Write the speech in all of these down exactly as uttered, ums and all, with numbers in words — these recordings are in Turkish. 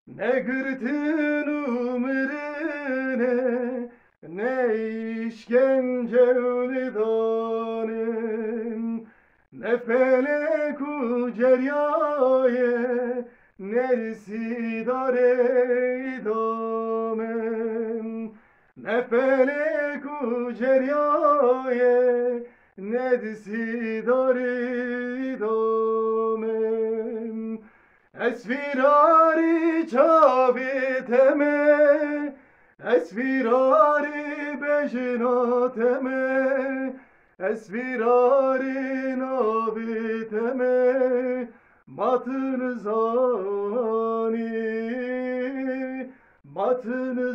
Ne girdin ömrüne, ne işkence ölidanın, ne feleku ceryaye, ne sidare idamen. Ne feleku ceryaye, ne sidare idamen. Esfirari çaviteme, esfirari bejnateme, esfirari naviteme, matın zani, matın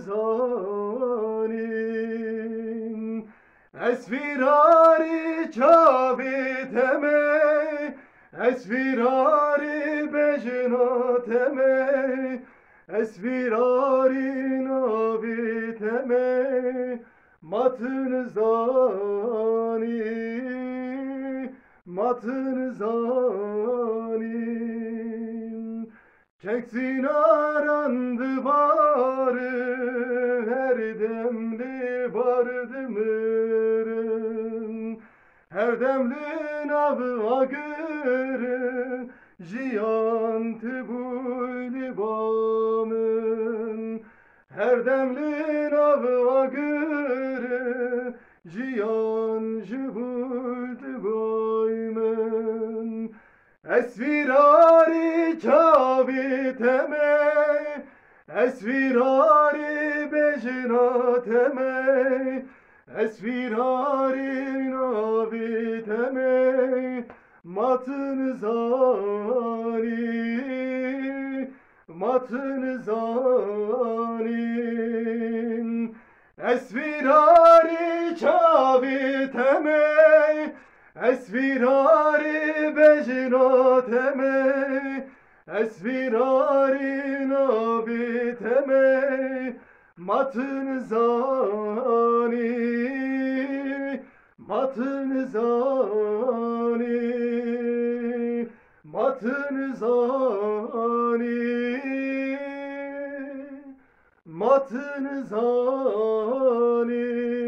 zani. Esfirari çaviteme, esfirari bejnateme, esfirari naviteme, matın zani, matın zani. Çeksin arandı barı, her demli bardımırın. Her demli navı agırı, jiyantı buyli bamın. Her demli navı agırı, jiyan jibuldu baymın. Esfirari çaviteme, esfirari bejnateme, esfirari naviteme, matın zani, matın zani. Esfirari çaviteme, esfirari bejnateme, esfirari naviteme, matın zani, matın zani, matın zani, matın zani.